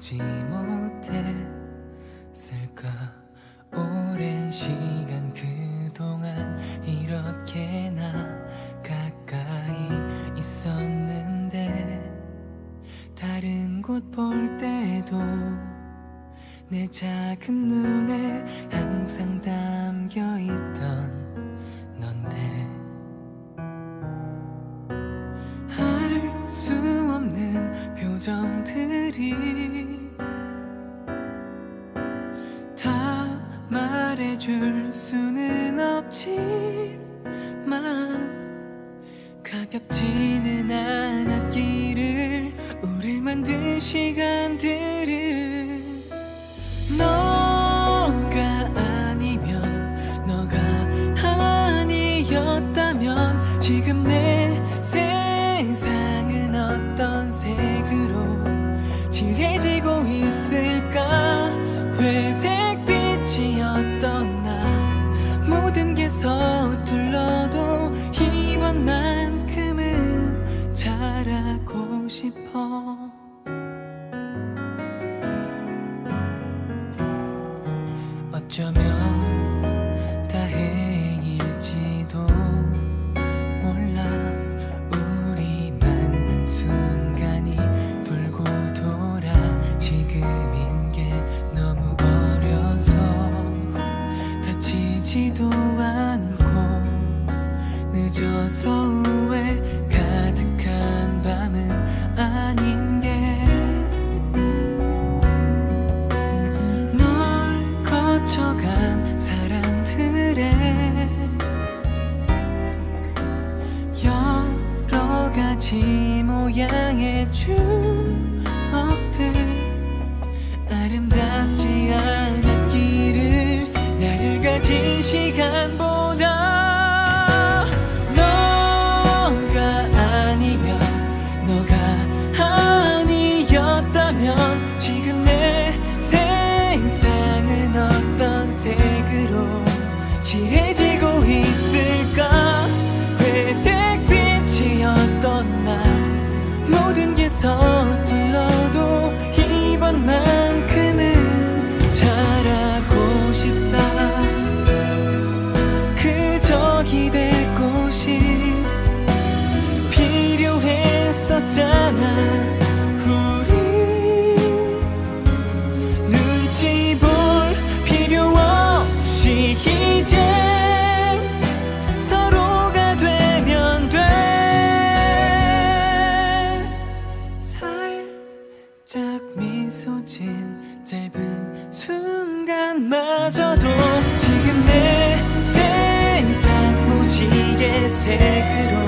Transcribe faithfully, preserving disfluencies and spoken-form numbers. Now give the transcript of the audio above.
보지 못했을까. 오랜 시간 그동안 이렇게나 가까이 있었는데, 다른 곳 볼 때도 내 작은 눈에 항상 담겨있던 넌데, 할 수 없는 표정들이 다 말해줄 수는 없지만, 가볍지는 않았기를 우릴 만든 시간들을. 너가 아니면, 너가 아니었다면 지금 내 세상은 어떤 색으로 칠해지고 있을까. 회색빛이었던 나, 모든 게 서툴러도 이번만큼은 잘하고 싶어. 어쩌면 다행일지도 몰라. 우리 만난 순간이 돌고 돌아 지금인 게 너무 어려서 다치지도 않고, 늦어서 후회 가득한 밤은 아닌 게, 거쳐간 사람들의 여러 가지 모양의 추억들, 아름답지 않았기를 나를 가진 시간보다. 너가 아니면, 너가 아니었다면 지금 내 세상은 어떤 색으로 칠해지고 있을까. 회색빛이었던 나, 모든 게 서툴러도 이번만큼은 잘하고 싶다. 그저 기댈 곳이 필요했었잖아. 이제 서로가 되면 돼. 살짝 미소 진 짧은 순간마저도 지금 내 세상 무지개 색으로